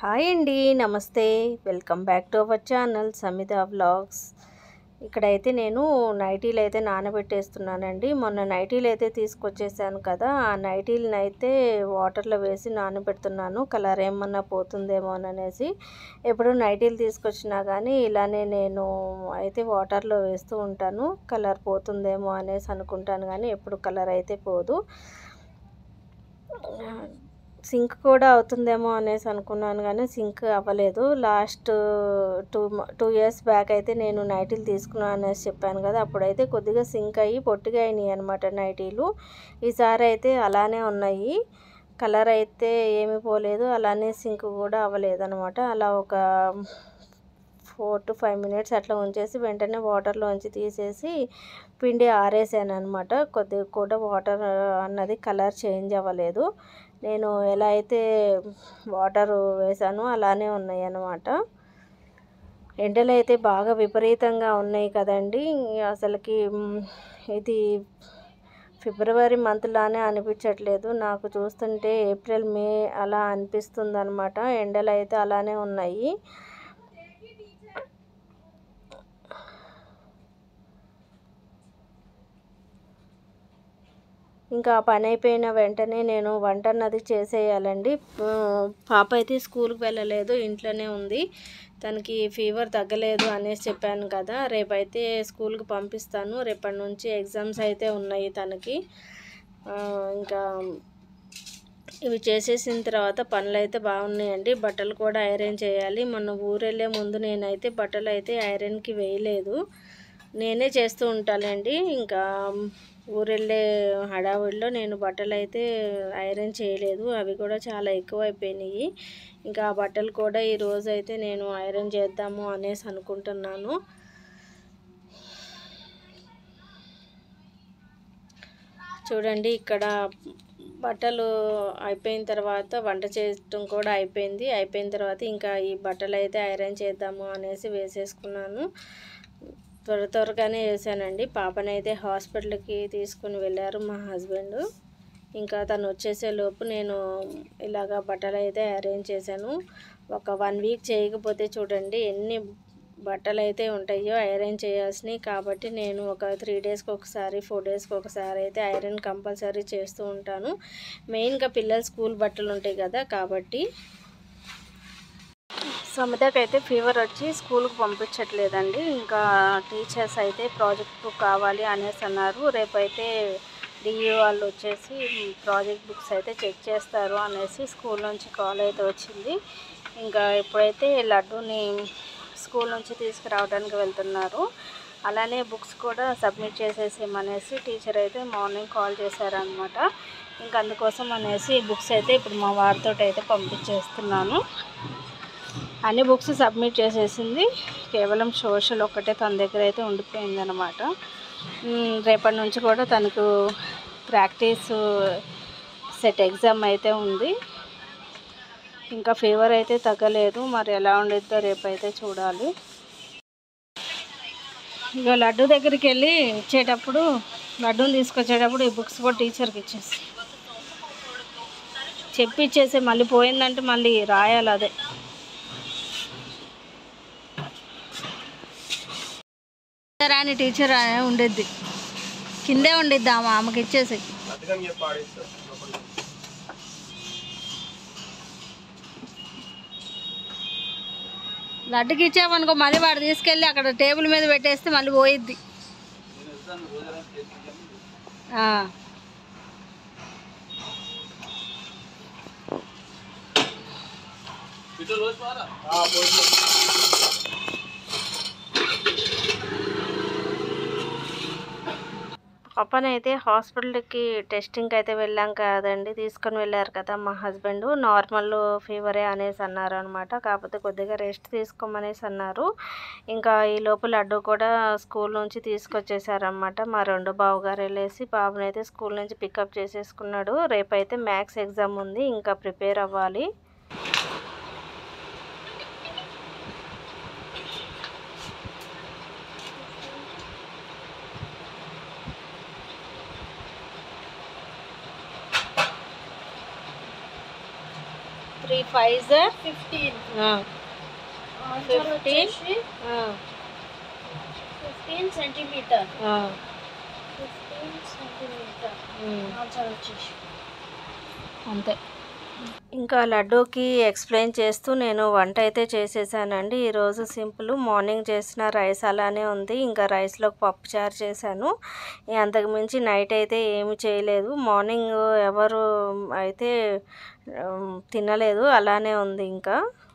Hi అండి, నమస్తే. Welcome back to our channel Samedha vlogs. ఇక్కడైతే నేను నైటీలు అయితే నానబెట్టేస్తున్నానండి. మొన్న నైటీలు అయితే తీసుకొచ్చేసాను కదా, ఆ నైటీలను అయితే వాటర్లో వేసి నానబెడుతున్నాను. కలర్ ఏమన్నా పోతుందేమో అనేసి. ఎప్పుడు నైటీలు తీసుకొచ్చినా కానీ ఇలానే నేను అయితే వాటర్లో వేస్తూ ఉంటాను. కలర్ పోతుందేమో అనేసి అనుకుంటాను, కానీ ఎప్పుడు కలర్ అయితే పోదు. సింక్ కూడా అవుతుందేమో అనేసి అనుకున్నాను, కానీ సింక్ అవ్వలేదు. లాస్ట్ టూ ఇయర్స్ బ్యాక్ అయితే నేను నైటీలు తీసుకున్నాను అనేసి చెప్పాను కదా, అప్పుడైతే కొద్దిగా సింక్ అయ్యి పొట్టిగా అయినాయి అనమాట నైటీలు. ఈసారి అయితే అలానే ఉన్నాయి. కలర్ అయితే ఏమీ పోలేదు, అలానే సింక్ కూడా అవ్వలేదు అనమాట. అలా ఒక 4 to 5 minutes అట్లా ఉంచేసి వెంటనే వాటర్లోంచి తీసేసి పిండి ఆరేసాను అనమాట. కొద్దిగా కూడా వాటర్ అన్నది కలర్ చేంజ్ అవ్వలేదు. నేను ఎలా అయితే వాటర్ వేసానో అలానే ఉన్నాయి అన్నమాట. ఎండలు అయితే బాగా విపరీతంగా ఉన్నాయి కదండి. అసలుకి ఇది ఫిబ్రవరి మంత్ లానే అనిపించట్లేదు నాకు, చూస్తుంటే ఏప్రిల్ మే అలా అనిపిస్తుంది అనమాట. ఎండలు అయితే అలానే ఉన్నాయి. ఇంకా పని అయిపోయిన వెంటనే నేను వంట అన్నది చేసేయాలండి. పాప అయితే స్కూల్కి వెళ్ళలేదు, ఇంట్లోనే ఉంది. తనకి ఫీవర్ తగ్గలేదు అనేసి చెప్పాను కదా, రేపైతే స్కూల్కి పంపిస్తాను. రేపటి నుంచి ఎగ్జామ్స్ అయితే ఉన్నాయి తనకి. ఇంకా ఇవి చేసేసిన తర్వాత పనులు అయితే బాగున్నాయండి. బట్టలు కూడా ఐరన్ చేయాలి. మొన్న ఊరెళ్ళే ముందు నేనైతే బట్టలు అయితే ఐరన్కి వేయలేదు, నేనే చేస్తూ ఉంటానండి. ఇంకా ఊరెళ్ళే హడావుడిలో నేను బట్టలు అయితే ఐరన్ చేయలేదు, అవి కూడా చాలా ఎక్కువ అయిపోయినాయి. ఇంకా ఆ బట్టలు కూడా ఈరోజు అయితే నేను ఐరన్ చేద్దాము అనేసి అనుకుంటున్నాను. చూడండి, ఇక్కడ బట్టలు అయిపోయిన తర్వాత వంట చేయటం కూడా అయిపోయింది. అయిపోయిన తర్వాత ఇంకా ఈ బట్టలు అయితే ఐరన్ చేద్దాము అనేసి వేసేసుకున్నాను. త్వరగానే వేసానండి. పాపనైతే హాస్పిటల్కి తీసుకుని వెళ్ళారు మా హస్బెండ్. ఇంకా తను వచ్చేసే లోపు నేను ఇలాగా బట్టలు అయితే అరేంజ్ చేశాను. ఒక 1 వీక్ చేయకపోతే చూడండి ఎన్ని బట్టలు అయితే ఉంటాయో ఐరన్ చేయాల్సినవి. కాబట్టి నేను ఒక 3 డేస్కి ఒకసారి 4 డేస్కి ఒకసారి అయితే ఐరన్ కంపల్సరీ చేస్తూ ఉంటాను. మెయిన్గా పిల్లల స్కూల్ బట్టలు ఉంటాయి కదా, కాబట్టి. సమేధకి అయితే ఫీవర్ వచ్చి స్కూల్కి పంపించట్లేదండి. ఇంకా టీచర్స్ అయితే ప్రాజెక్ట్ బుక్ కావాలి అనేసి అన్నారు. రేపైతే డిఈ వాళ్ళు వచ్చేసి ప్రాజెక్ట్ బుక్స్ అయితే చెక్ చేస్తారు అనేసి స్కూల్ నుంచి కాల్ అయితే వచ్చింది. ఇంకా ఇప్పుడైతే లడ్డూని స్కూల్ నుంచి తీసుకురావడానికి వెళ్తున్నారు. అలానే బుక్స్ కూడా సబ్మిట్ చేసేసేమనేసి టీచర్ అయితే మార్నింగ్ కాల్ చేశారనమాట. ఇంకా అందుకోసం అనేసి బుక్స్ అయితే ఇప్పుడు మా వారితో అయితే పంపించేస్తున్నాను. అన్ని బుక్స్ సబ్మిట్ చేసేసింది, కేవలం సోషల్ ఒక్కటే తన దగ్గర అయితే ఉండిపోయిందనమాట. రేపటి నుంచి కూడా తనకు ప్రాక్టీస్ సెట్ ఎగ్జామ్ అయితే ఉంది. ఇంకా ఫీవర్ అయితే తగ్గలేదు, మరి ఎలా ఉండిద్దో రేపైతే చూడాలి. ఇక లడ్డు దగ్గరికి వెళ్ళి ఇచ్చేటప్పుడు, లడ్డూని తీసుకొచ్చేటప్పుడు ఈ బుక్స్ కూడా టీచర్కి ఇచ్చేసి మళ్ళీ పోయిందంటే మళ్ళీ రాయాలి. అదే రాని టీచర్ ఉండేది, కిందే ఉండిద్ది ఆమెకి ఇచ్చేసి. లడ్డుకి ఇచ్చామనుకో మళ్ళీ వాడు తీసుకెళ్ళి అక్కడ టేబుల్ మీద పెట్టేస్తే మళ్ళీ పోయిద్ది. పాపనైతే హాస్పిటల్కి టెస్టింగ్కి అయితే వెళ్ళాం కదండి, తీసుకొని వెళ్ళారు కదా మా హస్బెండ్. నార్మల్ ఫీవరే అనేసి అన్నారు అనమాట. కాకపోతే కొద్దిగా రెస్ట్ తీసుకోమనేసి అన్నారు. ఇంకా ఈ లోపు లడ్డు కూడా స్కూల్ నుంచి తీసుకొచ్చేసారనమాట. మా 2 బావగారు వెళ్ళేసి బాబునైతే స్కూల్ నుంచి పికప్ చేసేసుకున్నాడు. రేపైతే మ్యాథ్స్ ఎగ్జామ్ ఉంది, ఇంకా ప్రిపేర్ అవ్వాలి. 3 5 15 15 15 సెంటీమీటర్ 15 సెంటీమీటర్ ఆన్సర్ వచ్చేసి అంతే. ఇంకా లడ్డూకి ఎక్స్ప్లెయిన్ చేస్తూ నేను వంట అయితే చేసేసానండి. ఈరోజు సింపుల్, మార్నింగ్ చేసిన రైస్ అలానే ఉంది. ఇంకా రైస్లోకి పప్పుచారు చేశాను. అంతకు మించి నైట్ అయితే ఏమి చేయలేదు. మార్నింగ్ ఎవరు అయితే తినలేదు, అలానే ఉంది. ఇంకా